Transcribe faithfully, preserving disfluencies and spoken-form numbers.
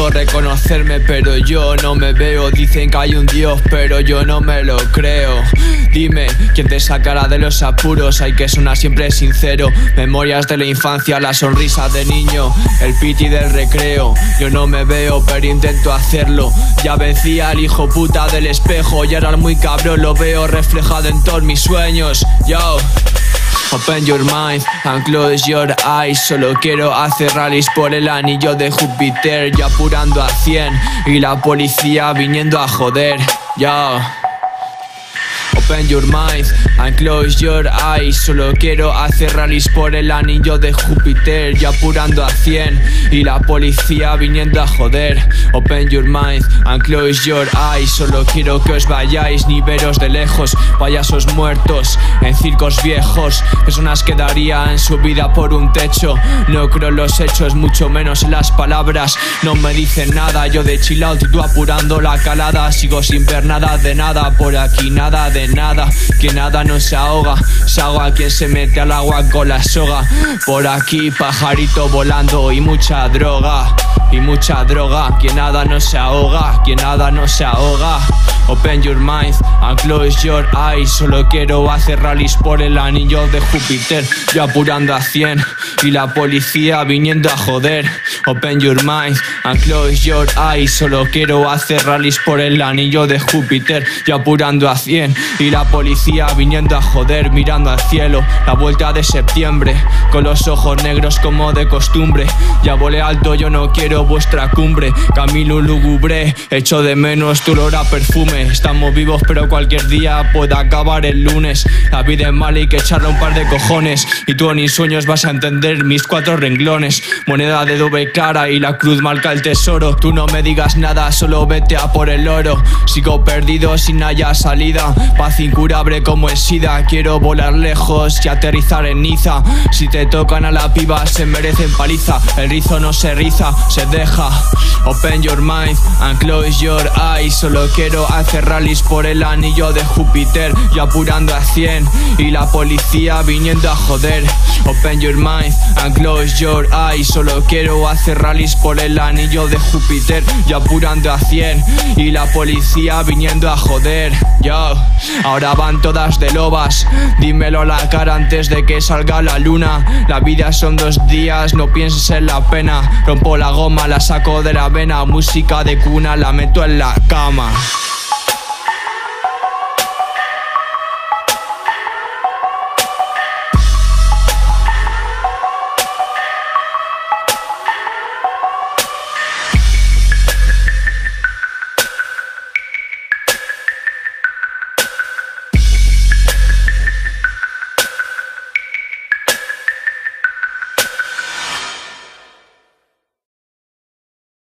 puedo reconocerme, pero yo no me veo. Dicen que hay un Dios, pero yo no me lo creo. Dime, ¿quién te sacará de los apuros? Hay que sonar siempre sincero. Memorias de la infancia, la sonrisa de niño, el piti del recreo. Yo no me veo, pero intento hacerlo. Ya vencí al hijo puta del espejo y ahora muy cabrón lo veo reflejado en todos mis sueños. Yo Open your mind and close your eyes. Solo quiero hacer rallies por el anillo de Júpiter. Yo apurando a cien y la policía viniendo a joder. Yo Open your mind and close your eyes. Solo quiero hacer rallies por el anillo de Júpiter. Yo apurando a cien y la policía viniendo a joder. Open your mind and close your eyes. Solo quiero que os vayáis ni veros de lejos. Payasos muertos en circos viejos, personas que darían su vida por un techo. No creo en los hechos, mucho menos en las palabras. No me dicen nada, yo de chill out, tú apurando la calada. Sigo sin ver nada de nada, por aquí nada de nada. Que nada no se ahoga, se ahoga quien se mete al agua con la soga. Por aquí pajarito volando y mucha droga, y mucha droga. Que nada no se ahoga, que nada no se ahoga. Open your mind and close your eyes. Solo quiero hacer rallies por el anillo de Júpiter. Yo apurando a cien y la policía viniendo a joder. Open your mind and close your eyes. Solo quiero hacer rallies por el anillo de Júpiter. Yo apurando a cien y la policía viniendo a joder. Mirando al cielo, la vuelta de septiembre, con los ojos negros como de costumbre. Ya volé alto, yo no quiero vuestra cumbre. Camino lúgubre, echo de menos tu olor a perfume. Estamos vivos pero cualquier día puede acabar el lunes. La vida es mala y hay que echarle un par de cojones. Y tú en mis sueños vas a entender mis cuatro renglones. Moneda de doble cara y la cruz marca el tesoro. Tú no me digas nada, solo vete a por el oro. Sigo perdido sin haya salida, paz incurable como el SIDA. Quiero volar lejos y aterrizar en Niza. Si te tocan a la piba se merecen paliza. El rizo no se riza, se deja. Open your mind and close your eyes. Solo quiero hacer rallies por el anillo de Júpiter. Yo apurando a cien y la policía viniendo a joder. Open your mind and close your eyes. Solo quiero hacer rallies por el anillo de Júpiter. Yo apurando a cien y la policía viniendo a joder. Yo, ahora van todas de lobas. Dímelo a la cara antes de que salga la luna. La vida son dos días, no pienses en la pena. Rompo la goma, la saco de la vena. Música de cuna, la meto en la cama.